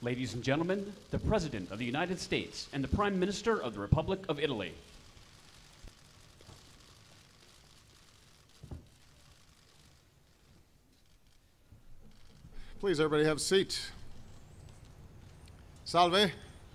Ladies and gentlemen, the President of the United States and the Prime Minister of the Republic of Italy. Please, everybody have a seat. Salve.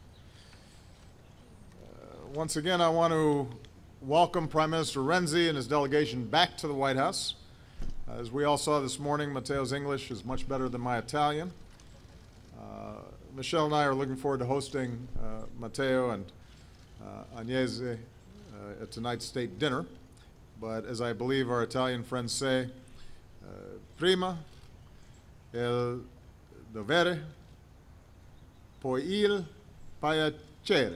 Once again, I want to welcome Prime Minister Renzi and his delegation back to the White House. As we all saw this morning, Matteo's English is much better than my Italian. Michelle and I are looking forward to hosting Matteo and Agnese at tonight's state dinner. But as I believe our Italian friends say, prima il dovere, poi il piacere,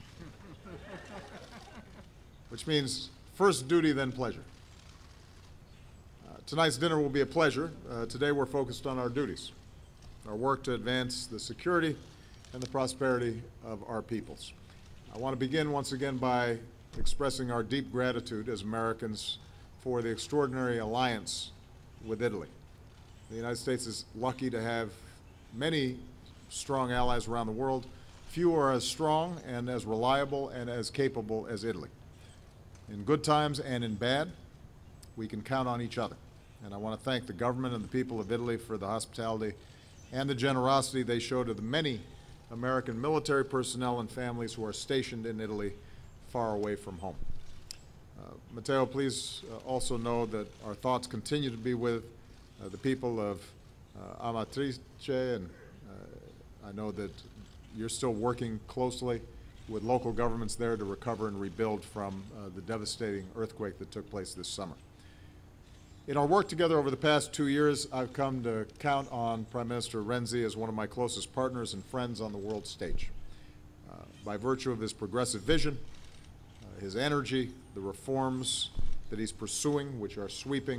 which means first duty, then pleasure. Tonight's dinner will be a pleasure. Today we're focused on our duties, our work to advance the security and the prosperity of our peoples. I want to begin once again by expressing our deep gratitude as Americans for the extraordinary alliance with Italy. The United States is lucky to have many strong allies around the world. Few are as strong and as reliable and as capable as Italy. In good times and in bad, we can count on each other. And I want to thank the government and the people of Italy for the hospitality and the generosity they show to the many American military personnel and families who are stationed in Italy far away from home. Matteo, please also know that our thoughts continue to be with the people of Amatrice, and I know that you're still working closely with local governments there to recover and rebuild from the devastating earthquake that took place this summer. In our work together over the past 2 years, I've come to count on Prime Minister Renzi as one of my closest partners and friends on the world stage. By virtue of his progressive vision, his energy, the reforms that he's pursuing, which are sweeping,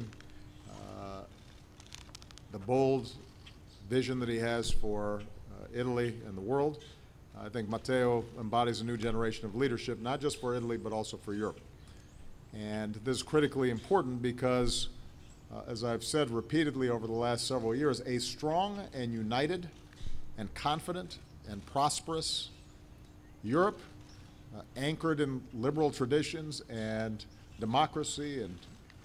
the bold vision that he has for Italy and the world, I think Matteo embodies a new generation of leadership, not just for Italy, but also for Europe. And this is critically important because as I've said repeatedly over the last several years, a strong and united and confident and prosperous Europe, anchored in liberal traditions and democracy and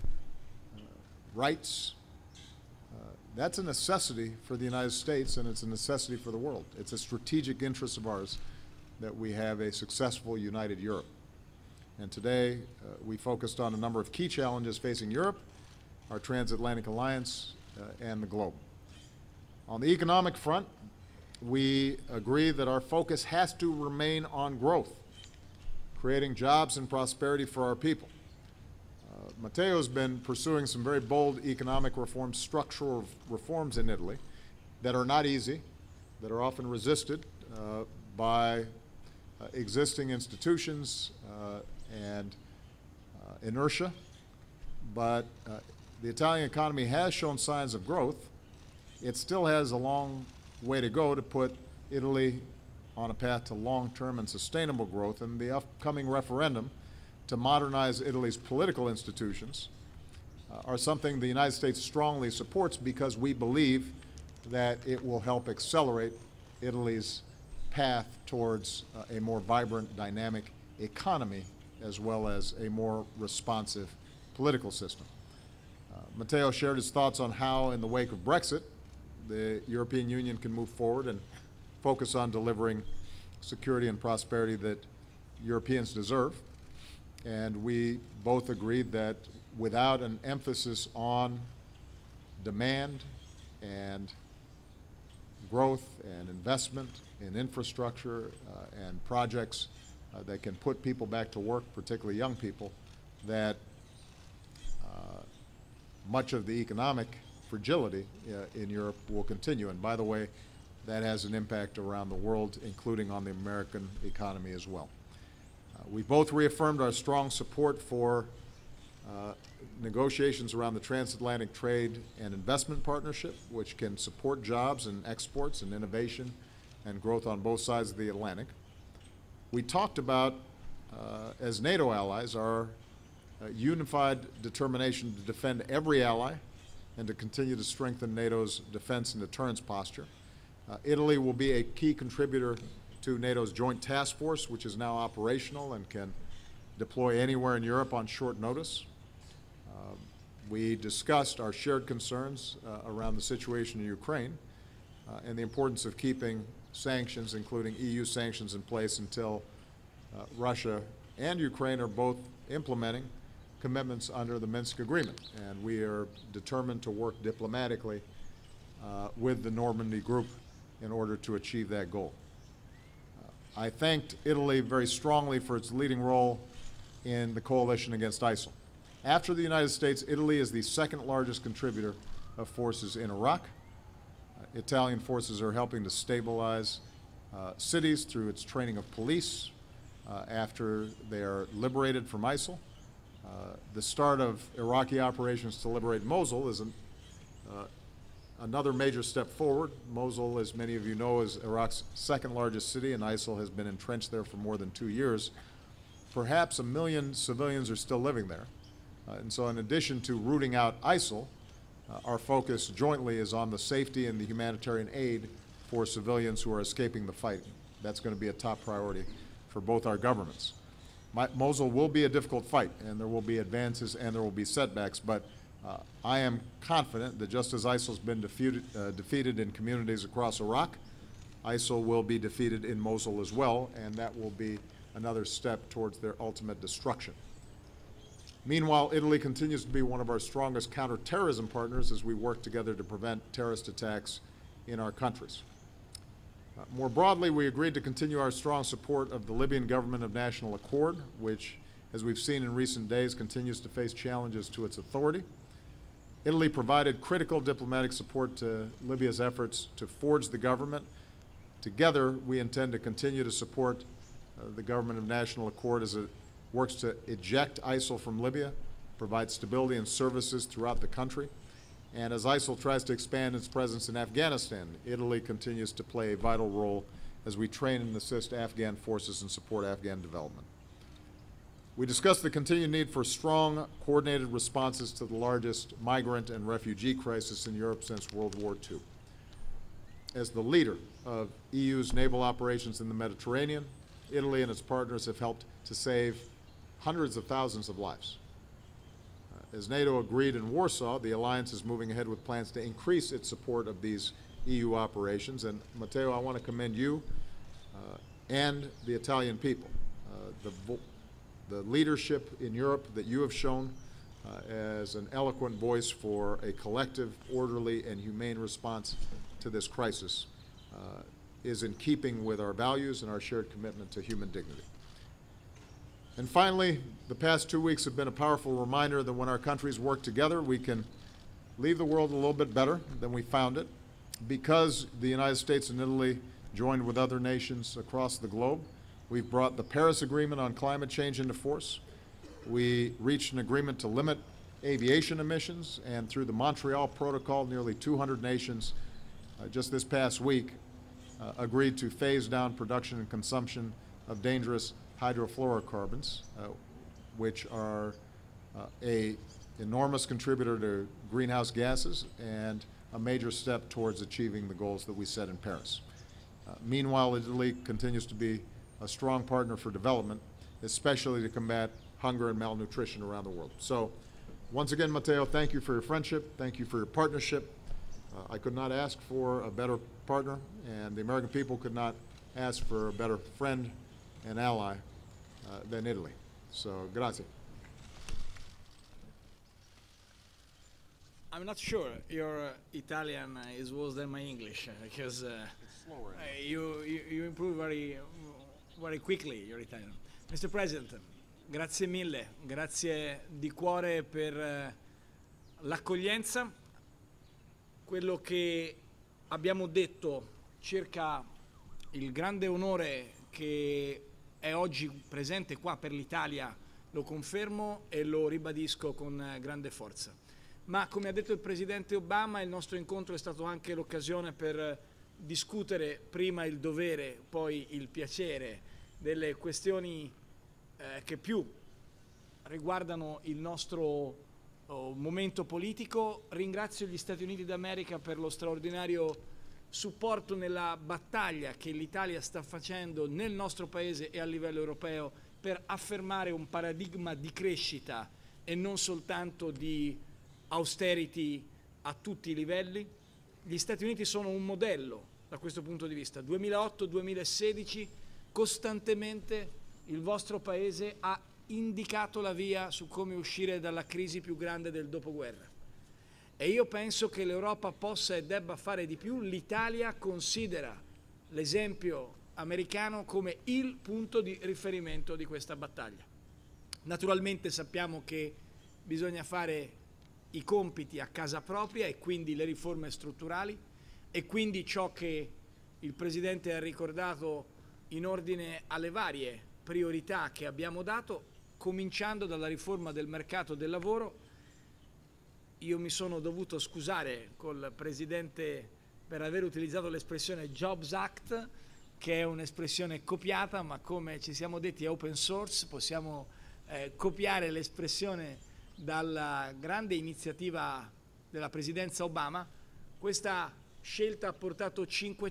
rights, that's a necessity for the United States, and it's a necessity for the world. It's a strategic interest of ours that we have a successful, united Europe. And today, we focused on a number of key challenges facing Europe, our transatlantic alliance, and the globe. On the economic front, we agree that our focus has to remain on growth, creating jobs and prosperity for our people. Matteo's been pursuing some very bold economic reforms, structural reforms in Italy that are not easy, that are often resisted by existing institutions and inertia. But the Italian economy has shown signs of growth. It still has a long way to go to put Italy on a path to long-term and sustainable growth, and the upcoming referendum to modernize Italy's political institutions are something the United States strongly supports because we believe that it will help accelerate Italy's path towards a more vibrant, dynamic economy as well as a more responsive political system. Matteo shared his thoughts on how, in the wake of Brexit, the European Union can move forward and focus on delivering security and prosperity that Europeans deserve. And we both agreed that without an emphasis on demand and growth and investment in infrastructure and projects that can put people back to work, particularly young people, that much of the economic fragility in Europe will continue. And by the way, that has an impact around the world, including on the American economy as well. We both reaffirmed our strong support for negotiations around the Transatlantic Trade and Investment Partnership, which can support jobs and exports and innovation and growth on both sides of the Atlantic. We talked about, as NATO allies, our unified determination to defend every ally and to continue to strengthen NATO's defense and deterrence posture. Italy will be a key contributor to NATO's Joint Task Force, which is now operational and can deploy anywhere in Europe on short notice. We discussed our shared concerns around the situation in Ukraine and the importance of keeping sanctions, including EU sanctions, in place until Russia and Ukraine are both implementing commitments under the Minsk Agreement. And we are determined to work diplomatically with the Normandy Group in order to achieve that goal. I thanked Italy very strongly for its leading role in the coalition against ISIL. After the United States, Italy is the second largest contributor of forces in Iraq. Italian forces are helping to stabilize cities through its training of police after they are liberated from ISIL. The start of Iraqi operations to liberate Mosul is another major step forward. Mosul, as many of you know, is Iraq's second largest city, and ISIL has been entrenched there for more than 2 years. Perhaps 1 million civilians are still living there. And so in addition to rooting out ISIL, our focus jointly is on the safety and the humanitarian aid for civilians who are escaping the fight. That's going to be a top priority for both our governments. Mosul will be a difficult fight, and there will be advances and there will be setbacks, but I am confident that just as ISIL has been defeated in communities across Iraq, ISIL will be defeated in Mosul as well, and that will be another step towards their ultimate destruction. Meanwhile, Italy continues to be one of our strongest counterterrorism partners as we work together to prevent terrorist attacks in our countries. More broadly, we agreed to continue our strong support of the Libyan government of national accord, which, as we've seen in recent days, continues to face challenges to its authority. Italy provided critical diplomatic support to Libya's efforts to forge the government. Together, we intend to continue to support the government of national accord as it works to eject ISIL from Libya, provide stability and services throughout the country. And as ISIL tries to expand its presence in Afghanistan, Italy continues to play a vital role as we train and assist Afghan forces and support Afghan development. We discussed the continued need for strong, coordinated responses to the largest migrant and refugee crisis in Europe since World War II. As the leader of EU's naval operations in the Mediterranean, Italy and its partners have helped to save hundreds of thousands of lives. As NATO agreed in Warsaw, the alliance is moving ahead with plans to increase its support of these EU operations. And Matteo, I want to commend you and the Italian people, the leadership in Europe that you have shown as an eloquent voice for a collective, orderly, and humane response to this crisis is in keeping with our values and our shared commitment to human dignity. And finally, the past 2 weeks have been a powerful reminder that when our countries work together, we can leave the world a little bit better than we found it. Because the United States and Italy joined with other nations across the globe, we've brought the Paris Agreement on climate change into force. We reached an agreement to limit aviation emissions, and through the Montreal Protocol, nearly 200 nations just this past week agreed to phase down production and consumption of dangerous hydrofluorocarbons, which are an enormous contributor to greenhouse gases and a major step towards achieving the goals that we set in Paris. Meanwhile, Italy continues to be a strong partner for development, especially to combat hunger and malnutrition around the world. So, once again, Matteo, thank you for your friendship. Thank you for your partnership. I could not ask for a better partner, and the American people could not ask for a better friend and ally than Italy. So, grazie. I'm not sure your Italian is worse than my English because you improve very quickly your Italian. Mr. President, grazie mille, grazie di cuore per l'accoglienza. Quello che abbiamo detto circa il grande onore che è oggi presente qua per l'Italia lo confermo e lo ribadisco con grande forza. Ma come ha detto il Presidente Obama, il nostro incontro è stato anche l'occasione per discutere prima il dovere, poi il piacere delle questioni che più riguardano il nostro momento politico. Ringrazio gli Stati Uniti d'America per lo straordinario supporto nella battaglia che l'Italia sta facendo nel nostro Paese e a livello europeo per affermare un paradigma di crescita e non soltanto di austerity a tutti i livelli. Gli Stati Uniti sono un modello da questo punto di vista. 2008-2016 costantemente il vostro Paese ha indicato la via su come uscire dalla crisi più grande del dopoguerra. E io penso che l'Europa possa e debba fare di più. L'Italia considera l'esempio americano come il punto di riferimento di questa battaglia. Naturalmente sappiamo che bisogna fare i compiti a casa propria e quindi le riforme strutturali e quindi ciò che il Presidente ha ricordato in ordine alle varie priorità che abbiamo dato, cominciando dalla riforma del mercato del lavoro. Io mi sono dovuto scusare col Presidente per aver utilizzato l'espressione Jobs Act, che è un'espressione copiata, ma come ci siamo detti è open source, possiamo copiare l'espressione dalla grande iniziativa della Presidenza Obama. Questa scelta ha portato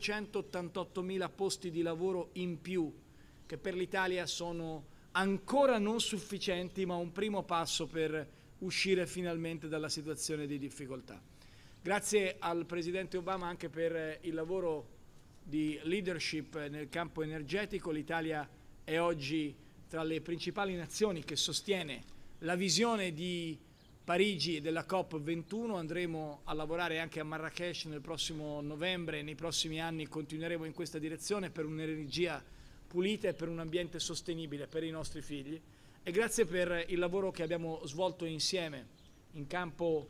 588.000 posti di lavoro in più, che per l'Italia sono ancora non sufficienti, ma un primo passo per uscire finalmente dalla situazione di difficoltà. Grazie al Presidente Obama anche per il lavoro di leadership nel campo energetico. L'Italia è oggi tra le principali nazioni che sostiene la visione di Parigi e della COP21. Andremo a lavorare anche a Marrakech nel prossimo novembre e nei prossimi anni continueremo in questa direzione per un'energia pulita e per un ambiente sostenibile per i nostri figli. E grazie per il lavoro che abbiamo svolto insieme in campo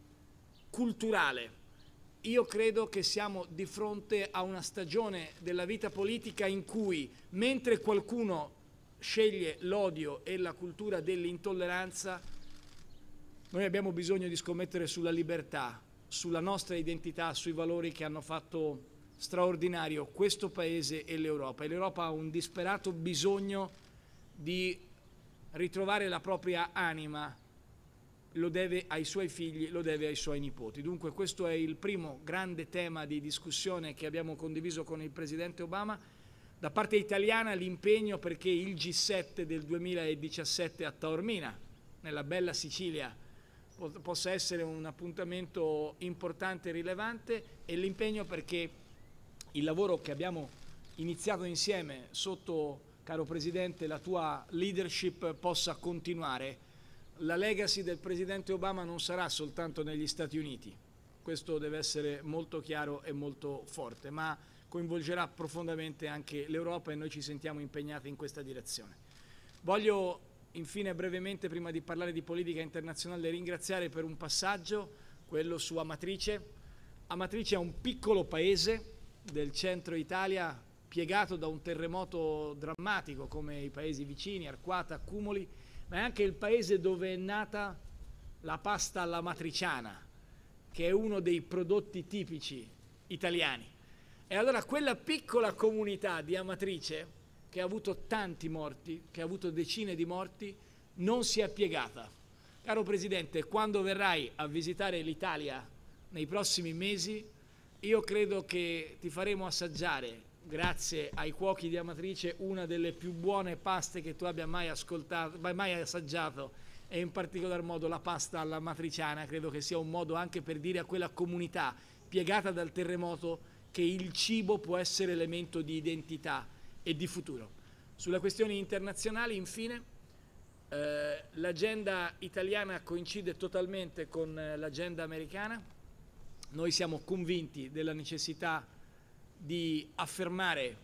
culturale. Io credo che siamo di fronte a una stagione della vita politica in cui, mentre qualcuno sceglie l'odio e la cultura dell'intolleranza, noi abbiamo bisogno di scommettere sulla libertà, sulla nostra identità, sui valori che hanno fatto straordinario questo Paese e l'Europa. E l'Europa ha un disperato bisogno di ritrovare la propria anima, lo deve ai suoi figli, lo deve ai suoi nipoti. Dunque questo è il primo grande tema di discussione che abbiamo condiviso con il Presidente Obama. Da parte italiana l'impegno perché il G7 del 2017 a Taormina, nella bella Sicilia, possa essere un appuntamento importante e rilevante, e l'impegno perché il lavoro che abbiamo iniziato insieme sotto, caro Presidente, la tua leadership possa continuare. La legacy del Presidente Obama non sarà soltanto negli Stati Uniti, questo deve essere molto chiaro e molto forte, ma coinvolgerà profondamente anche l'Europa e noi ci sentiamo impegnati in questa direzione. Voglio infine brevemente, prima di parlare di politica internazionale, ringraziare per un passaggio, quello su Amatrice. Amatrice è un piccolo paese del centro Italia piegato da un terremoto drammatico come i paesi vicini, Arquata, Accumoli, ma è anche il paese dove è nata la pasta alla matriciana, che è uno dei prodotti tipici italiani. E allora quella piccola comunità di Amatrice, che ha avuto tanti morti, che ha avuto decine di morti, non si è piegata. Caro Presidente, quando verrai a visitare l'Italia nei prossimi mesi, io credo che ti faremo assaggiare, grazie ai cuochi di Amatrice, una delle più buone paste che tu abbia mai assaggiato, e in particolar modo la pasta alla matriciana. Credo che sia un modo anche per dire a quella comunità piegata dal terremoto che il cibo può essere elemento di identità e di futuro. Sulle questioni internazionali, infine, l'agenda italiana coincide totalmente con l'agenda americana. Noi siamo convinti della necessità di affermare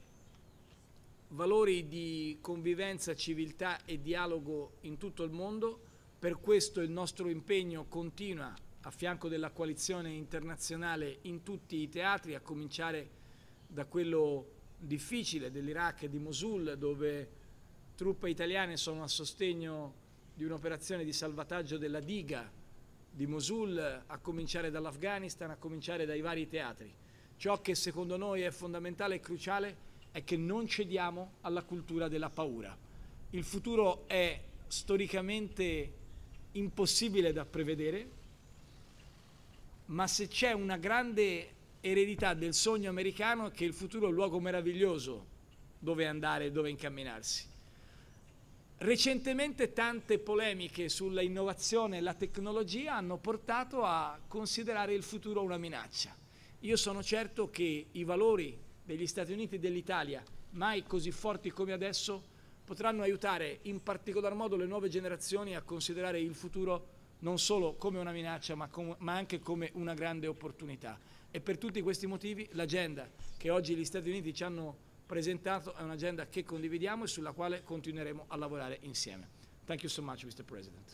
valori di convivenza, civiltà e dialogo in tutto il mondo. Per questo il nostro impegno continua a fianco della coalizione internazionale in tutti i teatri, a cominciare da quello difficile dell'Iraq e di Mosul, dove truppe italiane sono a sostegno di un'operazione di salvataggio della diga di Mosul, a cominciare dall'Afghanistan, a cominciare dai vari teatri. Ciò che secondo noi è fondamentale e cruciale è che non cediamo alla cultura della paura. Il futuro è storicamente impossibile da prevedere, ma se c'è una grande eredità del sogno americano che il futuro è un luogo meraviglioso dove andare e dove incamminarsi. Recentemente tante polemiche sulla innovazione e la tecnologia hanno portato a considerare il futuro una minaccia. Io sono certo che i valori degli Stati Uniti e dell'Italia, mai così forti come adesso, potranno aiutare in particolar modo le nuove generazioni a considerare il futuro non solo come una minaccia, ma anche come una grande opportunità. E per tutti questi motivi l'agenda che oggi gli Stati Uniti ci hanno presentato è un'agenda che condividiamo e sulla quale continueremo a lavorare insieme. Thank you so much, Mr. President.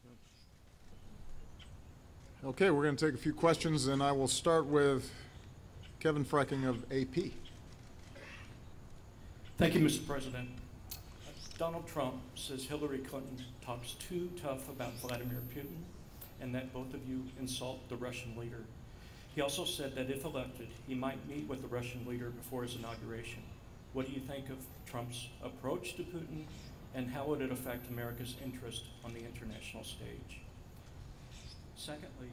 Okay, we're going to take a few questions, and I will start with Kevin Frecking of AP. Thank you, Mr. President. Donald Trump says Hillary Clinton talks too tough about Vladimir Putin and that both of you insult the Russian leader. He also said that if elected, he might meet with the Russian leader before his inauguration. What do you think of Trump's approach to Putin, and how would it affect America's interest on the international stage? Secondly,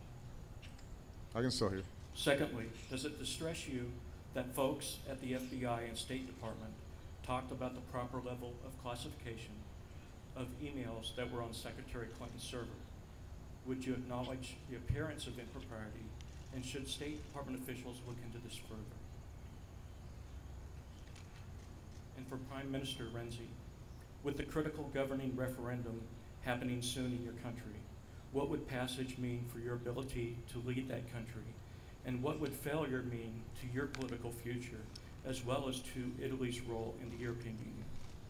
I can still hear. Secondly, does it distress you that folks at the FBI and State Department talked about the proper level of classification of emails that were on Secretary Clinton's server? Would you acknowledge the appearance of impropriety, and should State Department officials look into this further? And for Prime Minister Renzi, with the critical governing referendum happening soon in your country, what would passage mean for your ability to lead that country? And what would failure mean to your political future, as well as to Italy's role in the European Union?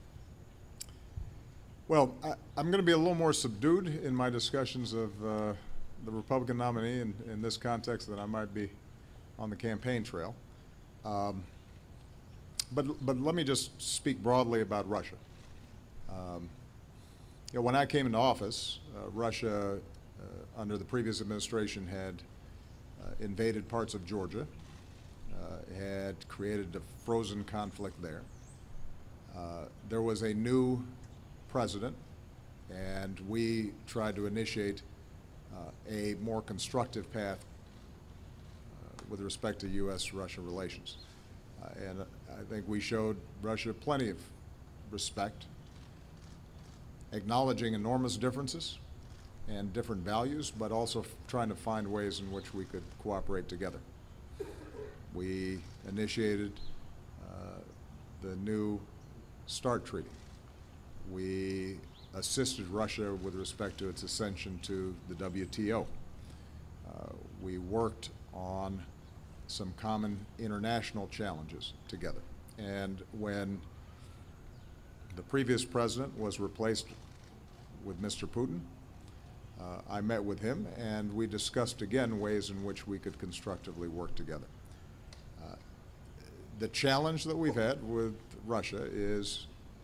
Well, I'm going to be a little more subdued in my discussions of the Republican nominee in this context than I might be on the campaign trail. But let me just speak broadly about Russia. When I came into office, Russia, under the previous administration, had invaded parts of Georgia, had created a frozen conflict there. There was a new president, and we tried to initiate a more constructive path with respect to U.S.-Russia relations. And I think we showed Russia plenty of respect, acknowledging enormous differences and different values, but also trying to find ways in which we could cooperate together. We initiated the new START treaty. We assisted Russia with respect to its ascension to the WTO. We worked on some common international challenges together. And when the previous president was replaced with Mr. Putin, I met with him, and we discussed again ways in which we could constructively work together. The challenge that we've had with Russia is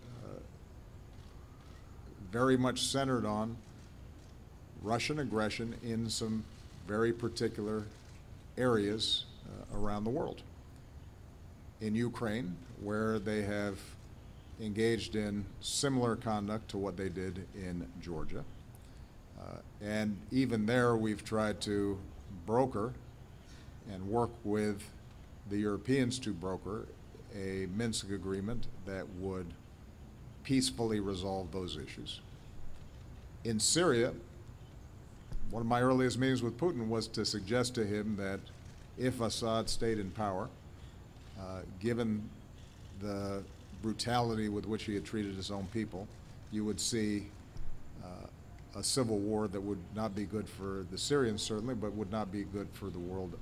very much centered on Russian aggression in some very particular areas around the world. In Ukraine, where they have engaged in similar conduct to what they did in Georgia. And even there, we've tried to broker and work with the Europeans to broker a Minsk agreement that would peacefully resolve those issues. In Syria, one of my earliest meetings with Putin was to suggest to him that if Assad stayed in power, given the brutality with which he had treated his own people, you would see a civil war that would not be good for the Syrians, certainly, but would not be good for the world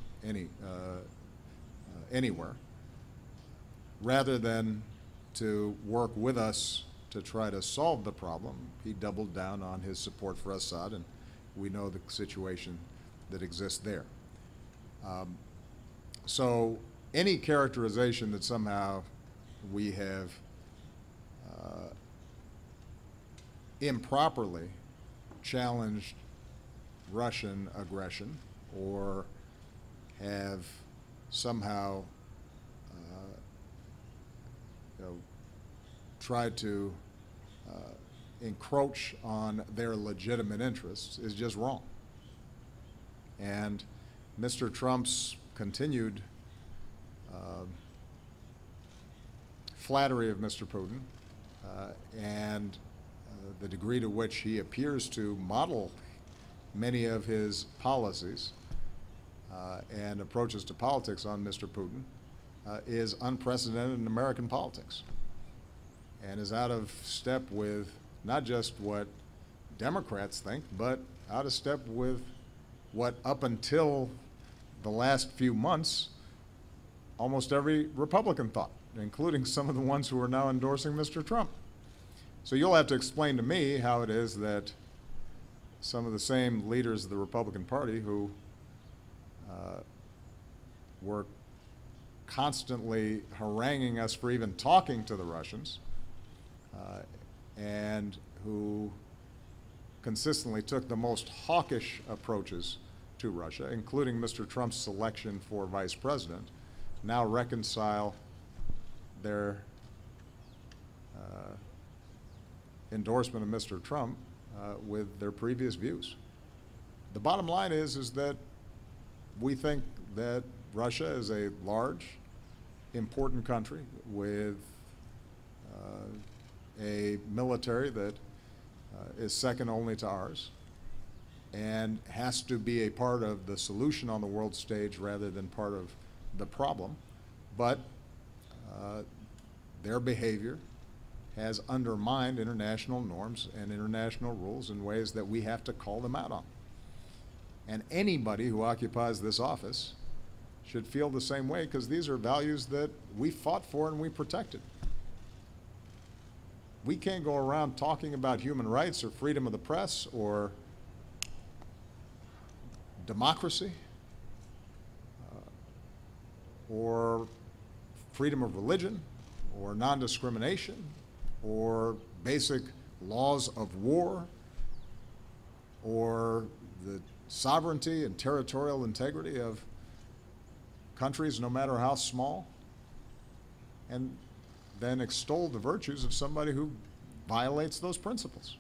anywhere. Rather than to work with us to try to solve the problem, he doubled down on his support for Assad, and we know the situation that exists there. So any characterization that somehow we have improperly challenged Russian aggression or have somehow tried to encroach on their legitimate interests is just wrong. And Mr. Trump's continued flattery of Mr. Putin and the degree to which he appears to model many of his policies and approaches to politics on Mr. Putin is unprecedented in American politics and is out of step with not just what Democrats think, but out of step with what up until the last few months almost every Republican thought, including some of the ones who are now endorsing Mr. Trump. So you'll have to explain to me how it is that some of the same leaders of the Republican Party who were constantly haranguing us for even talking to the Russians and who consistently took the most hawkish approaches to Russia, including Mr. Trump's selection for vice president, now reconcile their endorsement of Mr. Trump with their previous views. The bottom line is that we think that Russia is a large, important country with a military that is second only to ours and has to be a part of the solution on the world stage rather than part of the problem. But their behavior has undermined international norms and international rules in ways that we have to call them out on. And anybody who occupies this office should feel the same way, because these are values that we fought for and we protected. We can't go around talking about human rights or freedom of the press or democracy or freedom of religion or non-discrimination or basic laws of war or the sovereignty and territorial integrity of countries, no matter how small, and then extol the virtues of somebody who violates those principles.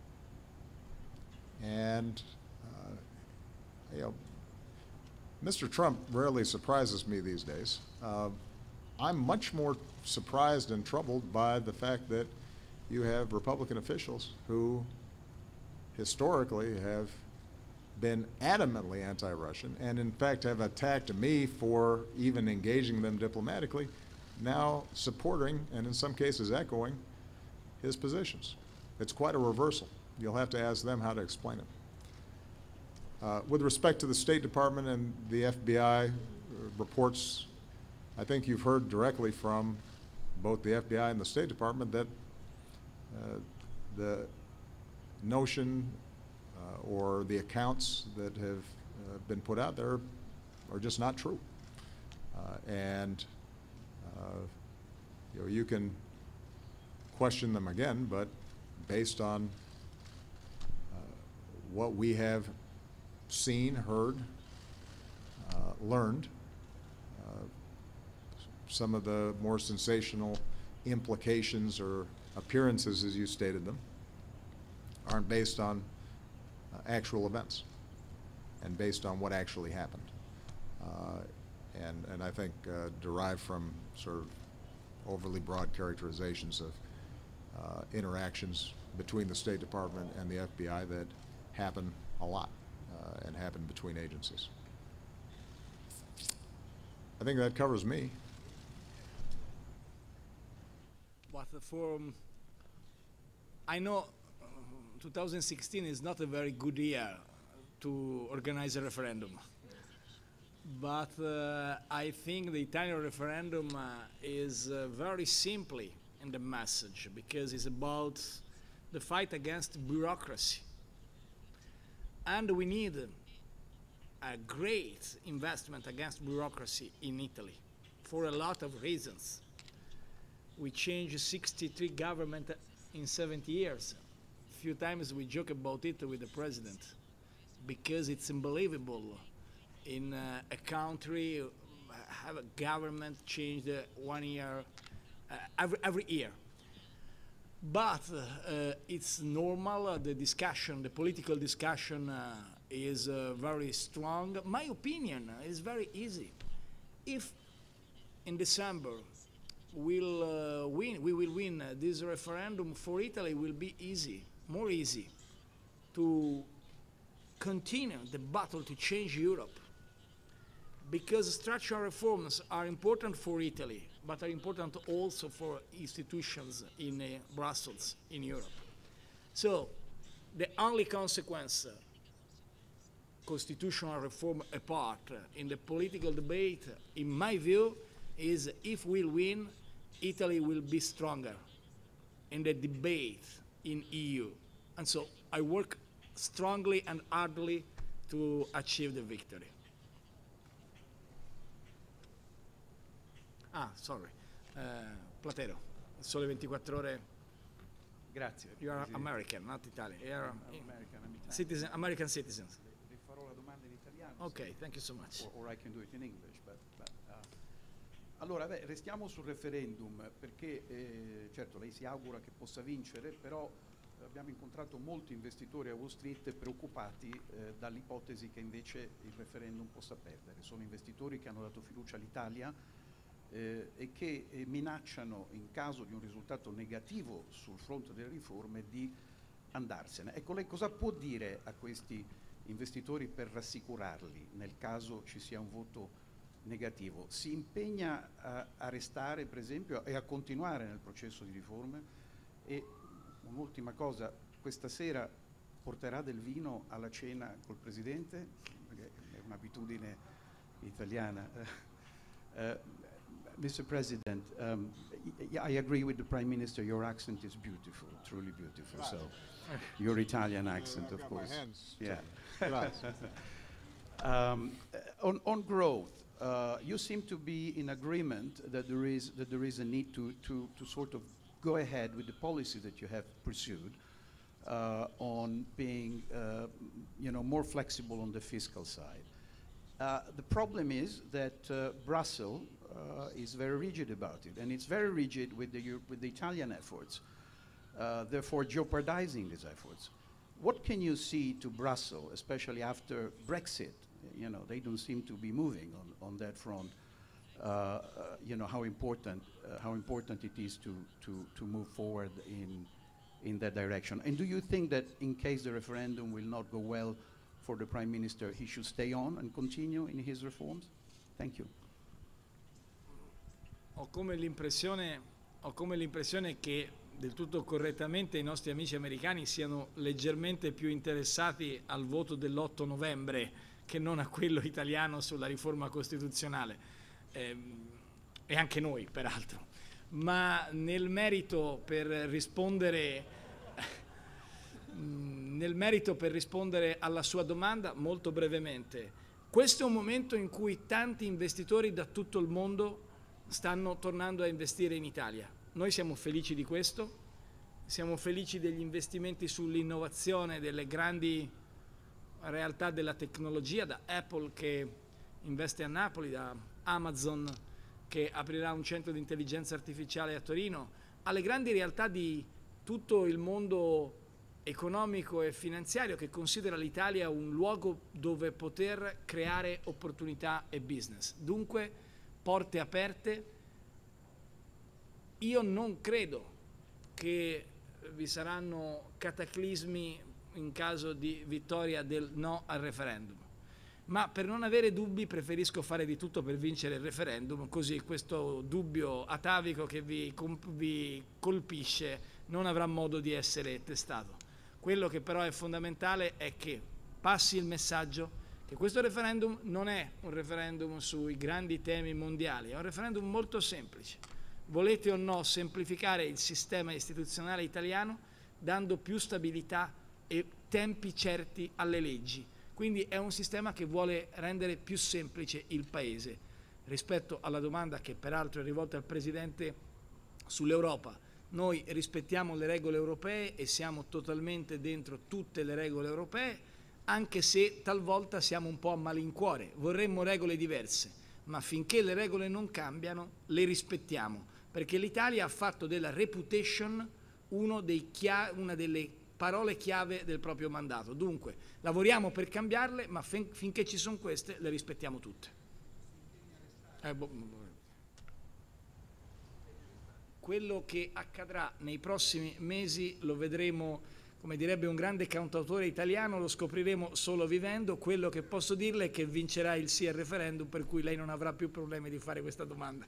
And you know, Mr. Trump rarely surprises me these days. I'm much more surprised and troubled by the fact that you have Republican officials who historically have been adamantly anti-Russian and in fact have attacked me for even engaging them diplomatically, now supporting and in some cases echoing his positions. It's quite a reversal. You'll have to ask them how to explain it. With respect to the State Department and the FBI reports, I think you've heard directly from both the FBI and the State Department that the notion or the accounts that have been put out there are just not true. And you know, you can question them again, but based on what we have seen, heard, learned, some of the more sensational implications or appearances, as you stated them, aren't based on actual events and based on what actually happened. And I think derived from sort of overly broad characterizations of interactions between the State Department and the FBI that happen a lot and happen between agencies. I think that covers me. But I know 2016 is not a very good year to organize a referendum. But I think the Italian referendum is very simply in the message, because it's about the fight against bureaucracy. And we need a great investment against bureaucracy in Italy for a lot of reasons. We changed 63 governments in 70 years. A few times we joke about it with the president, because it's unbelievable in a country have a government changed 1 year, every year. But it's normal, the discussion, the political discussion is very strong. My opinion is very easy. if in December we will win this referendum, for Italy will be easy, more easy, to continue the battle to change Europe, because structural reforms are important for Italy, but are important also for institutions in Brussels, in Europe. So the only consequence, constitutional reform apart, in the political debate, in my view, is if we win, Italy will be stronger in the debate in EU. And so I work strongly and hardly to achieve the victory. Sorry. Platero, Sole 24 Ore. Grazie. You are Presidente. American, not Italian. You are American, I'm Italian. citizen, American citizens. Le farò la domanda in italiano. Okay, thank you so much. Or I can do it in English. Allora, restiamo sul referendum, perché certo lei si augura che possa vincere, però abbiamo incontrato molti investitori a Wall Street preoccupati dall'ipotesi che invece il referendum possa perdere. Sono investitori che hanno dato fiducia all'Italia e che minacciano, in caso di un risultato negativo sul fronte delle riforme, di andarsene. Ecco, lei cosa può dire a questi investitori per rassicurarli nel caso ci sia un voto negativo? Si impegna a restare, per esempio, e a continuare nel processo di riforme? E un'ultima cosa, questa sera porterà del vino alla cena col Presidente? Perché è un'abitudine italiana. Mr. President, I agree with the Prime Minister. Your accent is beautiful, truly beautiful. So, your Italian accent, of course. Yeah. On growth, you seem to be in agreement that there is a need to sort of go ahead with the policy that you have pursued on being more flexible on the fiscal side. The problem is that Brussels is very rigid about it, and it's very rigid with the Italian efforts, therefore jeopardizing these efforts. What can you see to Brussels, especially after Brexit? They don't seem to be moving on that front. How important it is to move forward in that direction. And do you think that in case the referendum will not go well for the Prime Minister, he should stay on and continue in his reforms? Thank you. Ho come l'impressione che del tutto correttamente i nostri amici americani siano leggermente più interessati al voto dell'8 novembre che non a quello italiano sulla riforma costituzionale, e anche noi peraltro. Ma nel merito per rispondere alla sua domanda, molto brevemente, questo è un momento in cui tanti investitori da tutto il mondo stanno tornando a investire in Italia. Noi siamo felici di questo, siamo felici degli investimenti sull'innovazione delle grandi realtà della tecnologia, da Apple che investe a Napoli, da Amazon che aprirà un centro di intelligenza artificiale a Torino, alle grandi realtà di tutto il mondo economico e finanziario che considera l'Italia un luogo dove poter creare opportunità e business. Dunque, porte aperte. Io non credo che vi saranno cataclismi in caso di vittoria del no al referendum, ma per non avere dubbi preferisco fare di tutto per vincere il referendum, così questo dubbio atavico che vi colpisce non avrà modo di essere testato. Quello che però è fondamentale è che passi il messaggio che questo referendum non è un referendum sui grandi temi mondiali, è un referendum molto semplice. Volete o no semplificare il sistema istituzionale italiano dando più stabilità e tempi certi alle leggi. Quindi è un sistema che vuole rendere più semplice il Paese. Rispetto alla domanda che peraltro è rivolta al Presidente sull'Europa, noi rispettiamo le regole europee e siamo totalmente dentro tutte le regole europee, anche se talvolta siamo un po' a malincuore, vorremmo regole diverse, ma finché le regole non cambiano le rispettiamo, perché l'Italia ha fatto della reputation una delle parole chiave del proprio mandato. Dunque, lavoriamo per cambiarle, ma finché ci sono queste le rispettiamo tutte. Quello che accadrà nei prossimi mesi lo vedremo, come direbbe un grande cantautore italiano, lo scopriremo solo vivendo. Quello che posso dirle è che vincerà il sì al referendum, per cui lei non avrà più problemi di fare questa domanda.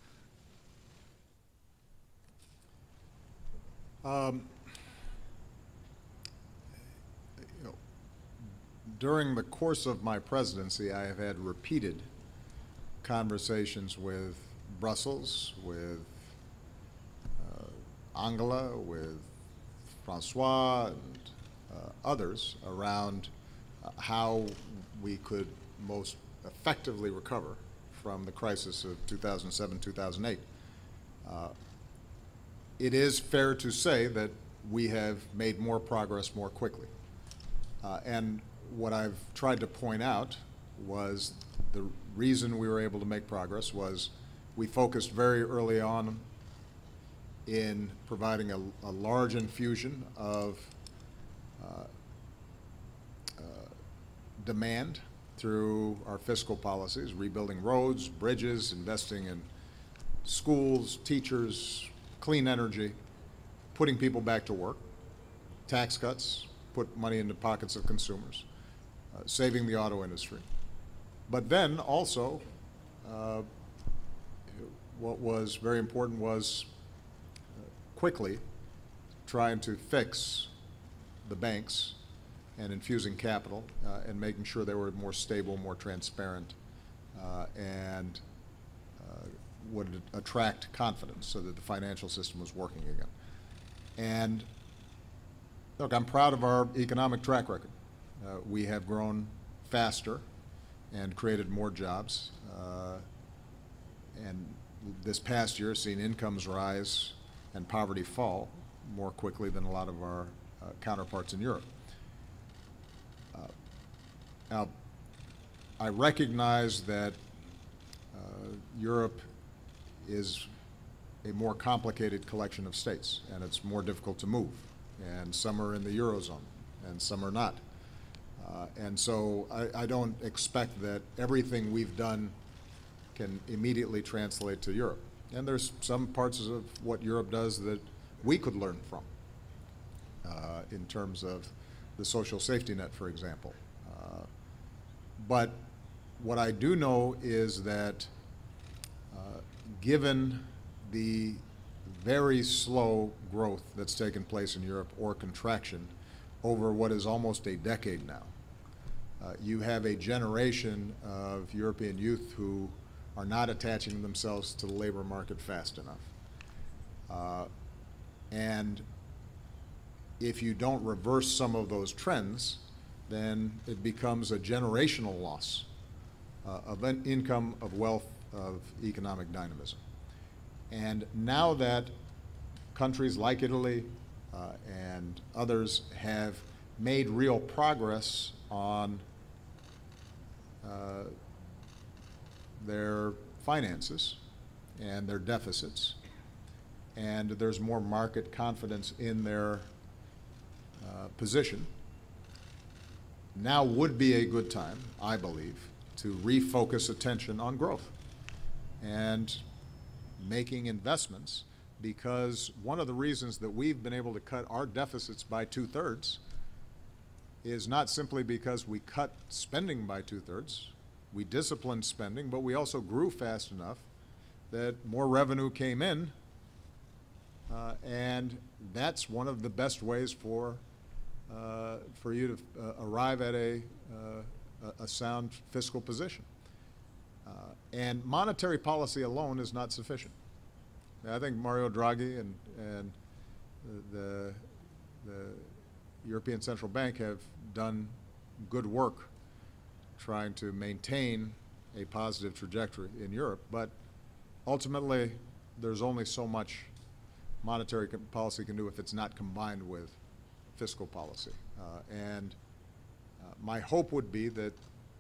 During the course of my presidency, I have had repeated conversations with Brussels, with Angela, with Francois, and others around how we could most effectively recover from the crisis of 2007-2008. It is fair to say that we have made more progress more quickly. And what I've tried to point out was the reason we were able to make progress was we focused very early on in providing a large infusion of demand through our fiscal policies, rebuilding roads, bridges, investing in schools, teachers, clean energy, putting people back to work, tax cuts, put money in the pockets of consumers, saving the auto industry. But then also, what was very important was quickly trying to fix the banks and infusing capital and making sure they were more stable, more transparent, and would attract confidence so that the financial system was working again. And look, I'm proud of our economic track record. We have grown faster and created more jobs. And this past year, seen incomes rise and poverty fall more quickly than a lot of our counterparts in Europe. Now, I recognize that Europe is a more complicated collection of states, and it's more difficult to move. And some are in the Eurozone, and some are not. And so I don't expect that everything we've done can immediately translate to Europe. And there's some parts of what Europe does that we could learn from in terms of the social safety net, for example. But what I do know is that given the very slow growth that's taken place in Europe, or contraction, over what is almost a decade now, you have a generation of European youth who are not attaching themselves to the labor market fast enough. And if you don't reverse some of those trends, then it becomes a generational loss of an income, of wealth, of economic dynamism. And now that countries like Italy and others have made real progress on their finances and their deficits, and there's more market confidence in their position, now would be a good time, I believe, to refocus attention on growth and making investments, because one of the reasons that we've been able to cut our deficits by 2/3 is not simply because we cut spending by 2/3. We disciplined spending, but we also grew fast enough that more revenue came in, and that's one of the best ways for you to arrive at a sound fiscal position. And monetary policy alone is not sufficient. I think Mario Draghi and the European Central Bank have done good work trying to maintain a positive trajectory in Europe, but ultimately there's only so much monetary policy can do if it's not combined with fiscal policy. And my hope would be that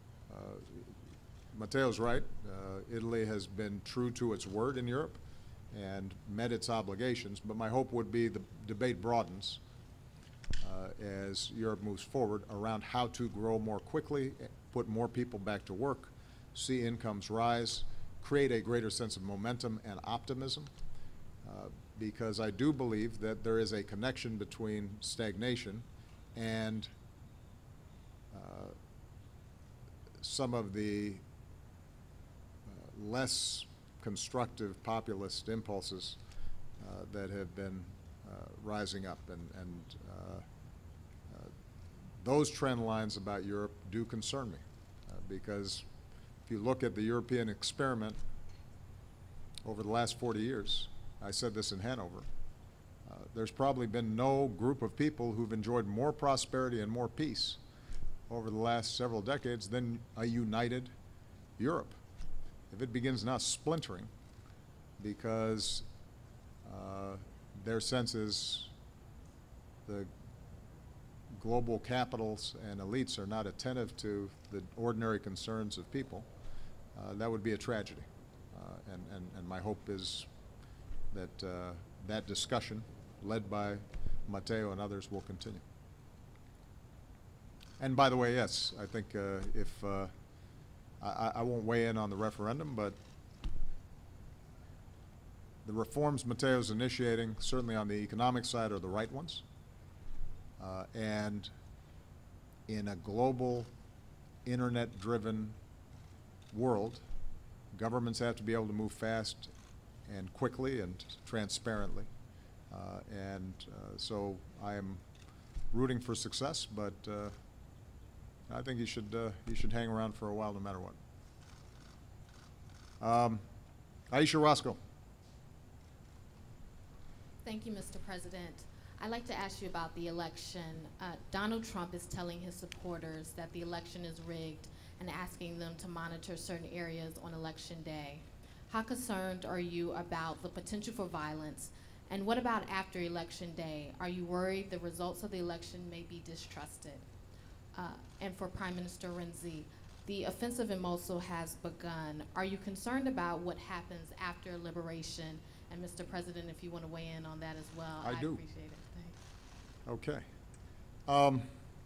Matteo's right. Italy has been true to its word in Europe and met its obligations, but my hope would be the debate broadens as Europe moves forward around how to grow more quickly, put more people back to work, see incomes rise, create a greater sense of momentum and optimism, because I do believe that there is a connection between stagnation and some of the less constructive populist impulses that have been rising up, and those trend lines about Europe do concern me, because if you look at the European experiment over the last 40 years, I said this in Hanover, there's probably been no group of people who've enjoyed more prosperity and more peace over the last several decades than a united Europe. If it begins now splintering because their sense is the global capitals and elites are not attentive to the ordinary concerns of people, that would be a tragedy. And my hope is that that discussion, led by Matteo and others, will continue. And by the way, yes, I think if I won't weigh in on the referendum, but the reforms Matteo's initiating, certainly on the economic side, are the right ones. And in a global, internet-driven world, governments have to be able to move fast and quickly and transparently. So I am rooting for success, but I think you should hang around for a while no matter what. Aisha Roscoe. Thank you, Mr. President. I'd like to ask you about the election. Donald Trump is telling his supporters that the election is rigged and asking them to monitor certain areas on Election Day. How concerned are you about the potential for violence? And what about after Election Day? Are you worried the results of the election may be distrusted? And for Prime Minister Renzi, the offensive in Mosul has begun. Are you concerned about what happens after liberation? And Mr. President, if you want to weigh in on that as well, I do. appreciate it. Thanks. Okay.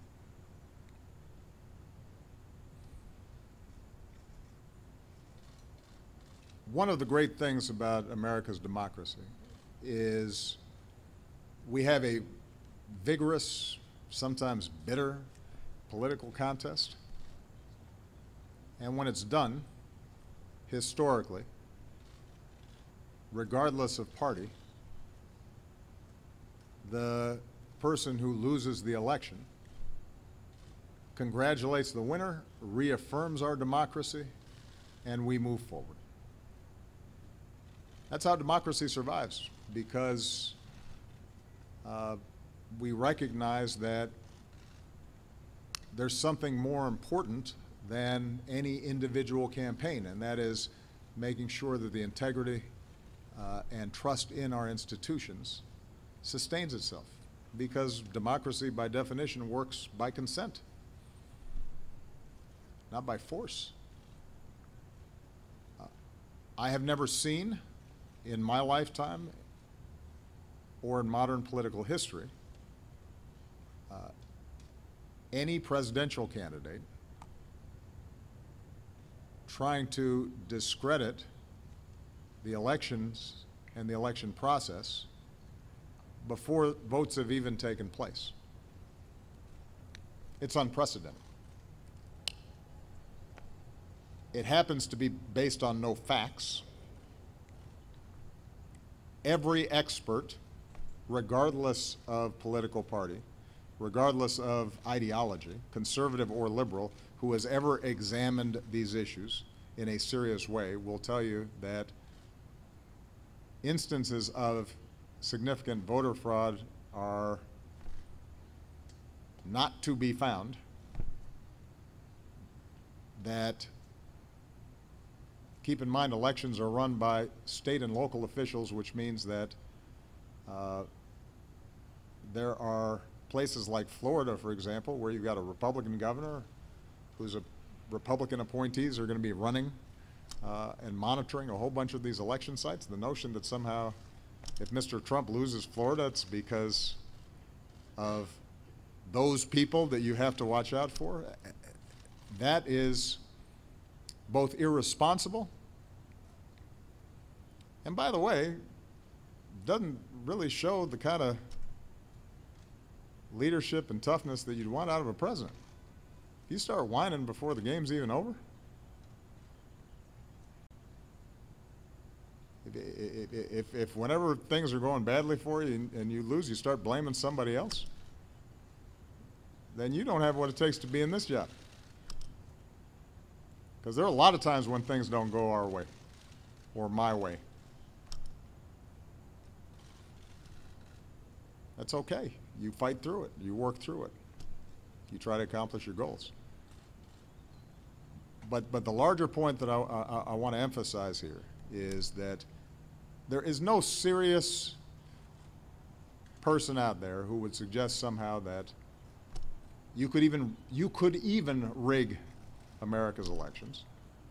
One of the great things about America's democracy is we have a vigorous, sometimes bitter, political contest. And when it's done, historically, regardless of party, the person who loses the election congratulates the winner, reaffirms our democracy, and we move forward. That's how democracy survives, because we recognize that there's something more important than any individual campaign, and that is making sure that the integrity and trust in our institutions sustains itself, because democracy by definition works by consent, not by force. I have never seen in my lifetime or in modern political history any presidential candidate trying to discredit the elections and the election process before votes have even taken place. It's unprecedented. It happens to be based on no facts. Every expert, regardless of political party, regardless of ideology, conservative or liberal, who has ever examined these issues in a serious way will tell you that instances of significant voter fraud are not to be found, that, keep in mind, elections are run by state and local officials, which means that there are places like Florida, for example, where you've got a Republican governor who's a Republican appointees are going to be running and monitoring a whole bunch of these election sites. The notion that somehow if Mr. Trump loses Florida, it's because of those people that you have to watch out for, that is both irresponsible And by the way, doesn't really show the kind of leadership and toughness that you'd want out of a president. If you start whining before the game's even over, if whenever things are going badly for you and you lose, you start blaming somebody else, then you don't have what it takes to be in this job. Because there are a lot of times when things don't go our way or my way. That's okay. You fight through it. You work through it. You try to accomplish your goals. But the larger point that I want to emphasize here is that there is no serious person out there who would suggest somehow that you could even rig America's elections,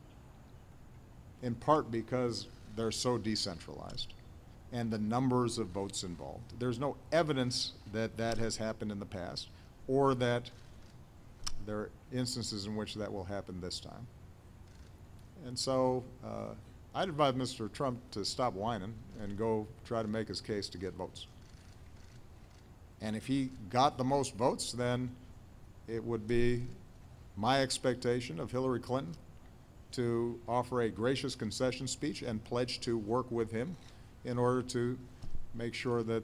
in part because they're so decentralized and the numbers of votes involved. There's no evidence that that has happened in the past or that there are instances in which that will happen this time. And so I'd advise Mr. Trump to stop whining and go try to make his case to get votes. And if he got the most votes, then it would be my expectation of Hillary Clinton to offer a gracious concession speech and pledge to work with him in order to make sure that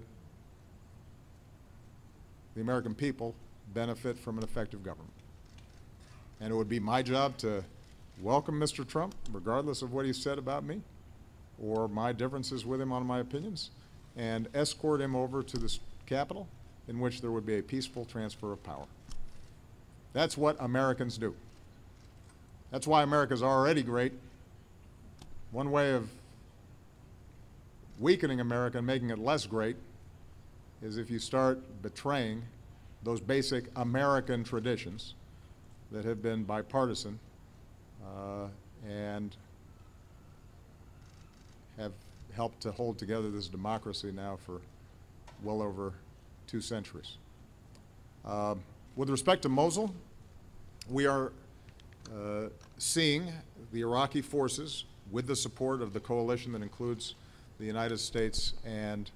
the American people benefit from an effective government. And it would be my job to welcome Mr. Trump, regardless of what he said about me or my differences with him on my opinions, and escort him over to the Capitol, in which there would be a peaceful transfer of power. That's what Americans do. That's why America's already great. One way of weakening America and making it less great is if you start betraying those basic American traditions that have been bipartisan and have helped to hold together this democracy now for well over 2 centuries. With respect to Mosul, we are seeing the Iraqi forces, with the support of the coalition that includes the United States and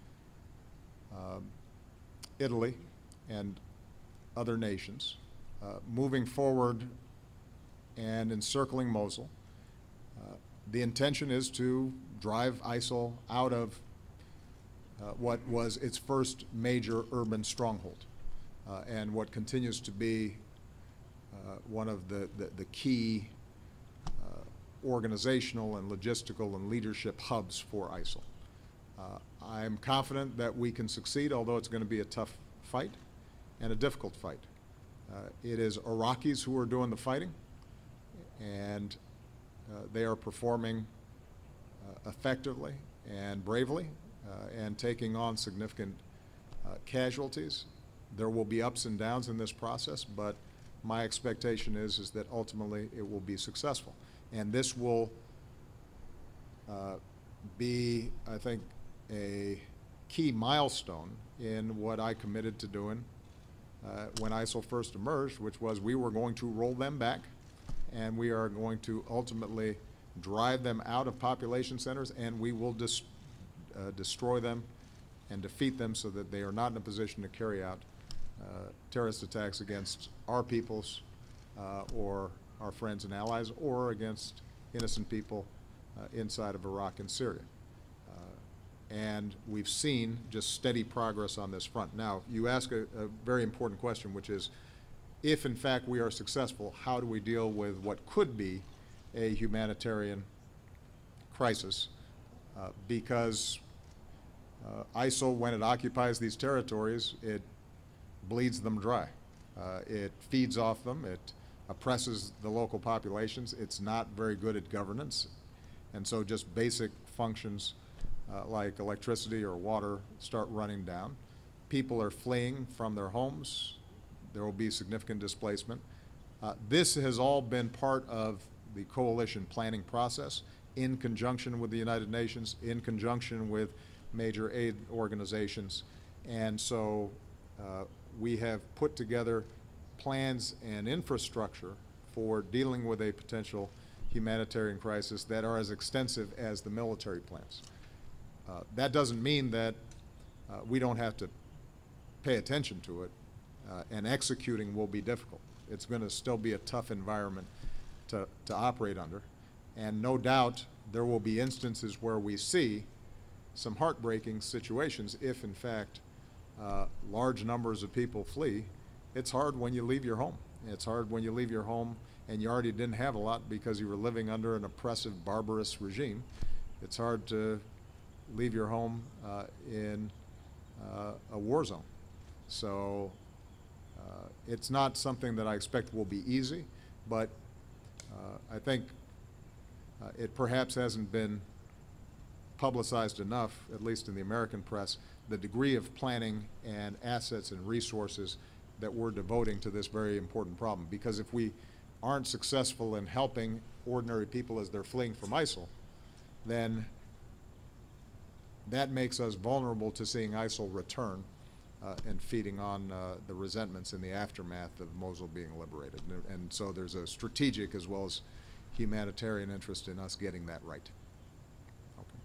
Italy and other nations, moving forward and encircling Mosul. The intention is to drive ISIL out of what was its first major urban stronghold and what continues to be one of the key organizational and logistical and leadership hubs for ISIL. I'm confident that we can succeed, although it's going to be a tough fight and a difficult fight. It is Iraqis who are doing the fighting, and they are performing effectively and bravely and taking on significant casualties. There will be ups and downs in this process, but my expectation is that ultimately it will be successful. And this will be, I think, a key milestone in what I committed to doing when ISIL first emerged, which was we were going to roll them back, and we are going to ultimately drive them out of population centers, and we will destroy them and defeat them so that they are not in a position to carry out terrorist attacks against our peoples or our friends and allies, or against innocent people inside of Iraq and Syria. And we've seen just steady progress on this front. Now, you ask a very important question, which is, if in fact we are successful, how do we deal with what could be a humanitarian crisis? Because ISIL, when it occupies these territories, it bleeds them dry. It feeds off them. It oppresses the local populations. It's not very good at governance. And so just basic functions like electricity or water start running down. People are fleeing from their homes. There will be significant displacement. This has all been part of the coalition planning process in conjunction with the United Nations, in conjunction with major aid organizations. And so we have put together plans and infrastructure for dealing with a potential humanitarian crisis that are as extensive as the military plans. That doesn't mean that we don't have to pay attention to it, and executing will be difficult. It's going to still be a tough environment to operate under, and no doubt there will be instances where we see some heartbreaking situations if, in fact, large numbers of people flee. It's hard when you leave your home. It's hard when you leave your home and you already didn't have a lot because you were living under an oppressive, barbarous regime. It's hard to leave your home in a war zone. So it's not something that I expect will be easy, but I think it perhaps hasn't been publicized enough, at least in the American press, the degree of planning and assets and resources that we're devoting to this very important problem. Because if we aren't successful in helping ordinary people as they're fleeing from ISIL, then that makes us vulnerable to seeing ISIL return and feeding on the resentments in the aftermath of Mosul being liberated. And so there's a strategic as well as humanitarian interest in us getting that right. Okay.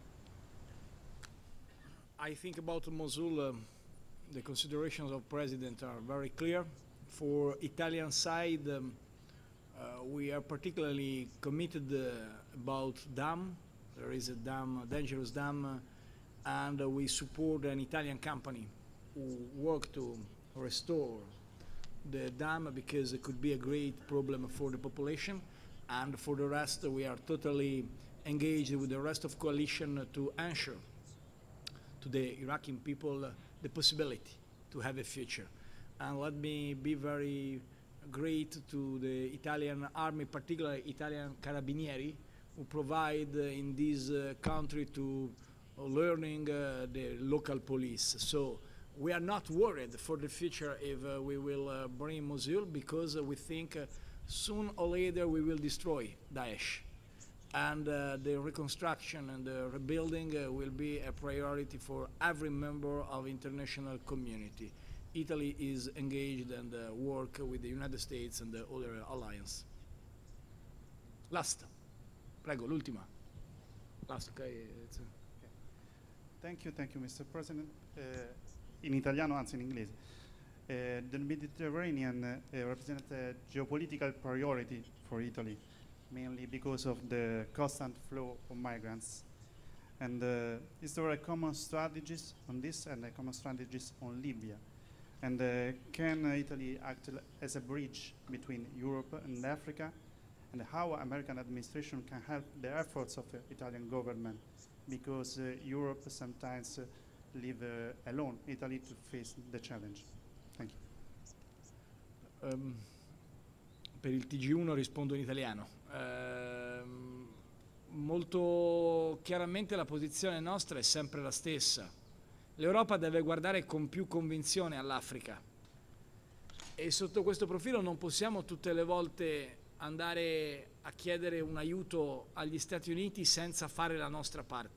I think about Mosul, the considerations of President are very clear. For Italian side, we are particularly committed about dam. There is a dam, a dangerous dam, and we support an Italian company who work to restore the dam because it could be a great problem for the population. And for the rest, we are totally engaged with the rest of coalition to ensure to the Iraqi people the possibility to have a future. And let me be very great to the Italian army, particularly Italian Carabinieri, who provide in this country to learning the local police. So we are not worried for the future if we will bring Mosul, because we think soon or later we will destroy Daesh. And the reconstruction and the rebuilding will be a priority for every member of international community. Italy is engaged and work with the United States and the other alliance. Last. Prego, l'ultima. Last, okay. Thank you, Mr. President. In italiano, anzi in inglese. The Mediterranean represents a geopolitical priority for Italy, mainly because of the constant flow of migrants. And is there a common strategies on this and a common strategies on Libya? And can Italy act as a bridge between Europe and Africa? And how American administration can help the efforts of the Italian government? Because Europe sometimes leave alone Italy to face the challenge. Thank you. Per il TG1 rispondo in italiano. Molto chiaramente la posizione nostra è sempre la stessa. L'Europa deve guardare con più convinzione all'Africa e sotto questo profilo non possiamo tutte le volte andare a chiedere un aiuto agli Stati Uniti senza fare la nostra parte.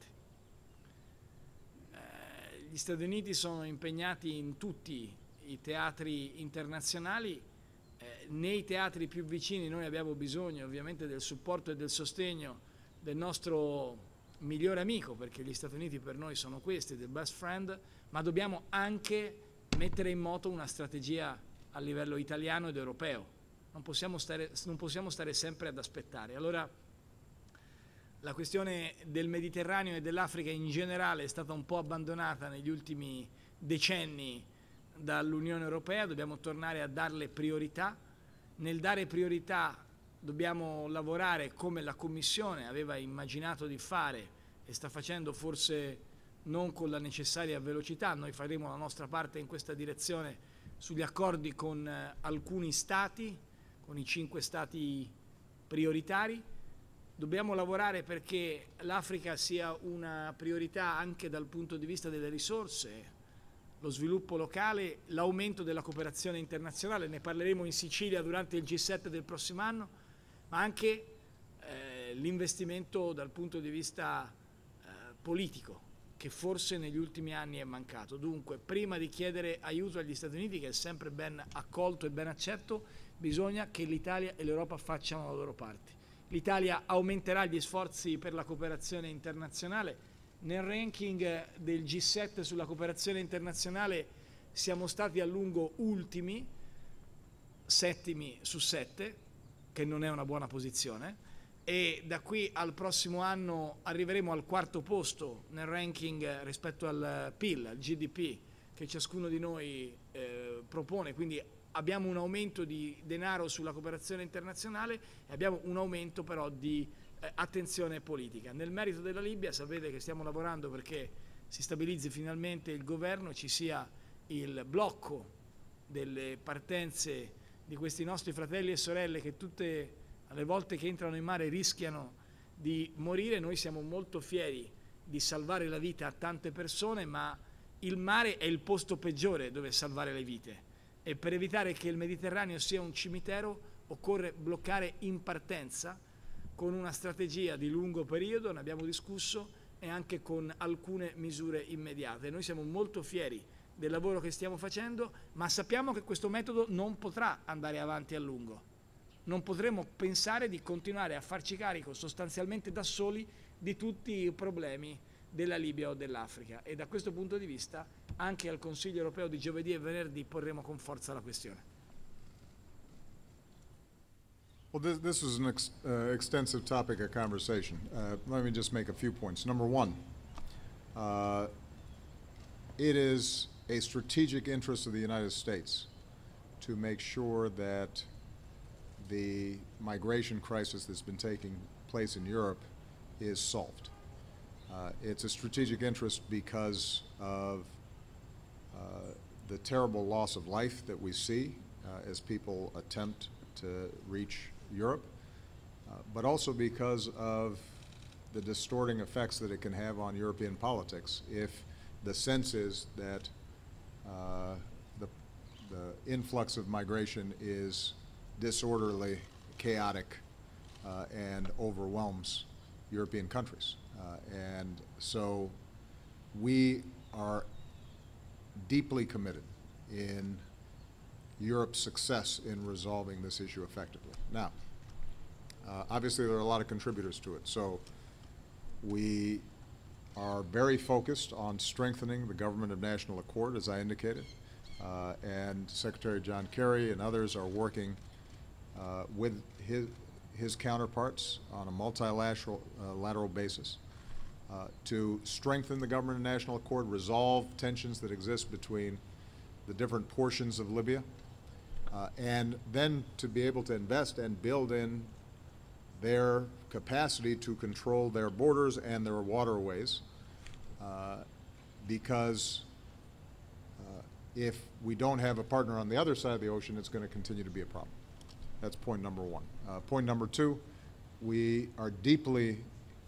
Gli Stati Uniti sono impegnati in tutti i teatri internazionali. Nei teatri più vicini noi abbiamo bisogno ovviamente del supporto e del sostegno del nostro migliore amico, perché gli Stati Uniti per noi sono questi, del best friend, ma dobbiamo anche mettere in moto una strategia a livello italiano ed europeo. Non possiamo stare sempre ad aspettare. Allora la questione del Mediterraneo e dell'Africa in generale è stata un po' abbandonata negli ultimi decenni dall'Unione Europea, dobbiamo tornare a darle priorità. Nel dare priorità dobbiamo lavorare come la Commissione aveva immaginato di fare e sta facendo, forse non con la necessaria velocità. Noi faremo la nostra parte in questa direzione sugli accordi con alcuni Stati, con i 5 Stati prioritari. Dobbiamo lavorare perché l'Africa sia una priorità anche dal punto di vista delle risorse, lo sviluppo locale, l'aumento della cooperazione internazionale. Ne parleremo in Sicilia durante il G7 del prossimo anno, ma anche l'investimento dal punto di vista politico, che forse negli ultimi anni è mancato. Dunque, prima di chiedere aiuto agli Stati Uniti, che è sempre ben accolto e ben accetto, bisogna che l'Italia e l'Europa facciano la loro parte. l'Italia aumenterà gli sforzi per la cooperazione internazionale. Nel ranking del G7 sulla cooperazione internazionale siamo stati a lungo ultimi, 7 su 7, che non è una buona posizione, e da qui al prossimo anno arriveremo al 4° posto nel ranking rispetto al PIL, al GDP che ciascuno di noi propone, quindi abbiamo un aumento di denaro sulla cooperazione internazionale e abbiamo un aumento però di attenzione politica. Nel merito della Libia sapete che stiamo lavorando perché si stabilizzi finalmente il governo, ci sia il blocco delle partenze di questi nostri fratelli e sorelle che tutte le volte che entrano in mare rischiano di morire. Noi siamo molto fieri di salvare la vita a tante persone, ma il mare è il posto peggiore dove salvare le vite e per evitare che il Mediterraneo sia un cimitero occorre bloccare in partenza con una strategia di lungo periodo, ne abbiamo discusso, e anche con alcune misure immediate. Noi siamo molto fieri del lavoro che stiamo facendo, ma sappiamo che questo metodo non potrà andare avanti a lungo. Non potremo pensare di continuare a farci carico sostanzialmente da soli di tutti i problemi della Libia o dell'Africa, e da questo punto di vista anche al Consiglio europeo di giovedì e venerdì porremo con forza la questione. Well, this is an extensive topic of conversation. Let me just make a few points. Number one, it is a strategic interest of the United States to make sure that the migration crisis that's been taking place in Europe is solved. It's a strategic interest because of the terrible loss of life that we see as people attempt to reach Europe, but also because of the distorting effects that it can have on European politics if the sense is that the influx of migration is disorderly, chaotic, and overwhelms European countries. And so we are deeply committed in Europe's success in resolving this issue effectively. Now, obviously there are a lot of contributors to it. So we are very focused on strengthening the Government of National Accord, as I indicated, and Secretary John Kerry and others are working with his counterparts on a multilateral lateral basis to strengthen the Government of National Accord, resolve tensions that exist between the different portions of Libya, and then to be able to invest and build in their capacity to control their borders and their waterways, because if we don't have a partner on the other side of the ocean, it's going to continue to be a problem. That's point number one. Point number two, we are deeply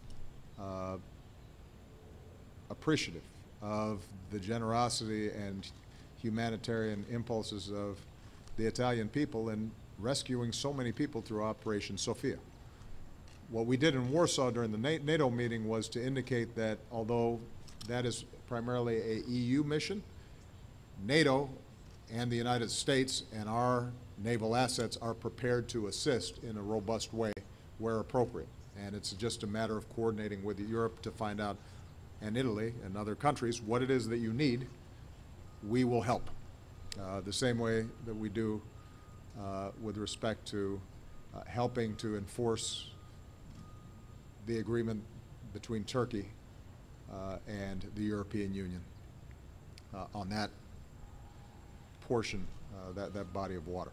appreciative of the generosity and humanitarian impulses of the Italian people in rescuing so many people through Operation Sophia. What we did in Warsaw during the NATO meeting was to indicate that although that is primarily a EU mission, NATO and the United States and our naval assets are prepared to assist in a robust way where appropriate. And it's just a matter of coordinating with Europe to find out, and Italy and other countries, what it is that you need. We will help. The same way that we do with respect to helping to enforce the agreement between Turkey and the European Union on that portion, that body of water.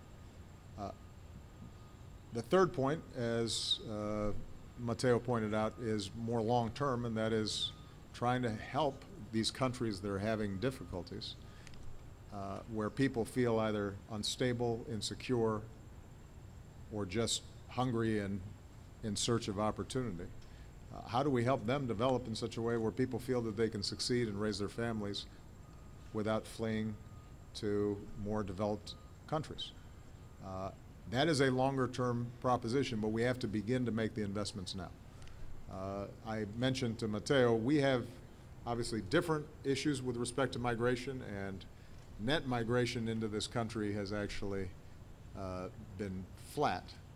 The third point, as Matteo pointed out, is more long-term, and that is trying to help these countries that are having difficulties, where people feel either unstable, insecure, or just hungry and in search of opportunity. How do we help them develop in such a way where people feel that they can succeed and raise their families without fleeing to more developed countries? That is a longer-term proposition, but we have to begin to make the investments now. I mentioned to Matteo, we have obviously different issues with respect to migration, and net migration into this country has actually been flat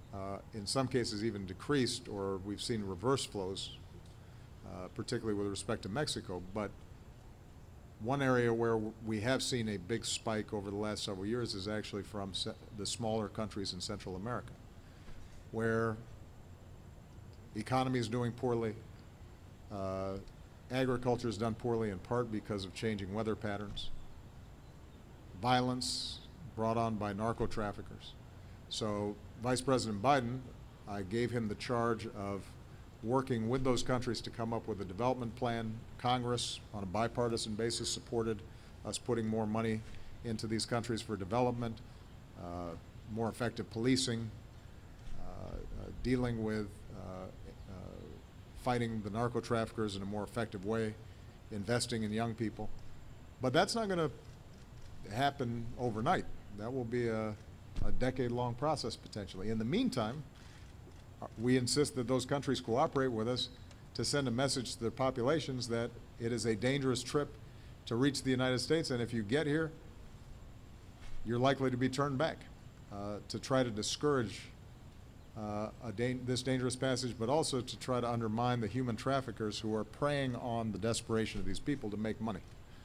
in some cases even decreased, or we've seen reverse flows, particularly with respect to Mexico. But one area where we have seen a big spike over the last several years is actually from the smaller countries in Central America, where the economy is doing poorly, agriculture is done poorly in part because of changing weather patterns, violence brought on by narco traffickers. So Vice President Biden, I gave him the charge of working with those countries to come up with a development plan. Congress, on a bipartisan basis, supported us putting more money into these countries for development, more effective policing, dealing with fighting the narco traffickers in a more effective way, investing in young people. But that's not going to happen overnight. That will be a decade-long process potentially. In the meantime, we insist that those countries cooperate with us to send a message to their populations that it is a dangerous trip to reach the United States, and if you get here, you're likely to be turned back, to try to discourage this dangerous passage, but also to try to undermine the human traffickers who are preying on the desperation of these people to make money.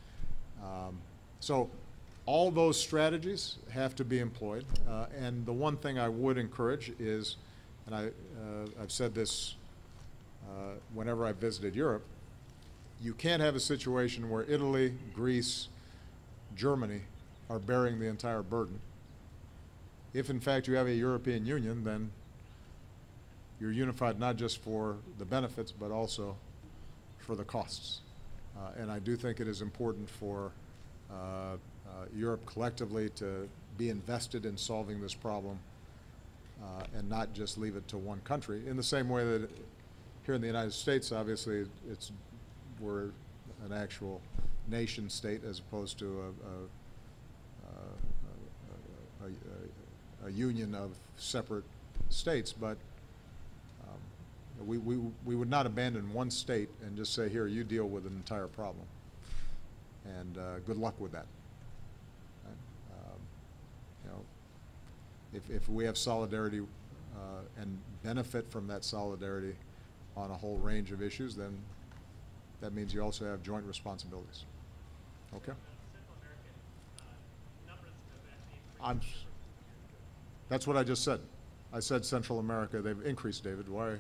So all those strategies have to be employed, and the one thing I would encourage is, and I've said this whenever I've visited Europe, you can't have a situation where Italy, Greece, Germany are bearing the entire burden. If in fact you have a European Union, then you're unified not just for the benefits, but also for the costs. And I do think it is important for Europe collectively to be invested in solving this problem and not just leave it to one country. In the same way that here in the United States, obviously, we're an actual nation state as opposed to a union of separate states. But we would not abandon one state and just say, here, you deal with an entire problem. And good luck with that. Right? You know, if we have solidarity and benefit from that solidarity on a whole range of issues, then that means you also have joint responsibilities. Okay? That's what I just said. I said Central America. They've increased, David. Why?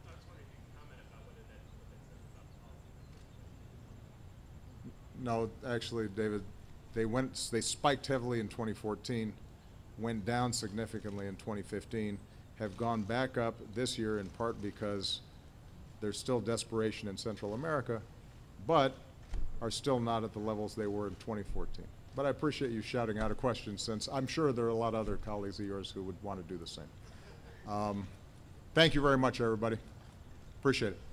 No, actually, David, they spiked heavily in 2014, went down significantly in 2015, have gone back up this year in part because there's still desperation in Central America, but are still not at the levels they were in 2014. But I appreciate you shouting out a question, since I'm sure there are a lot of other colleagues of yours who would want to do the same. Thank you very much, everybody. Appreciate it.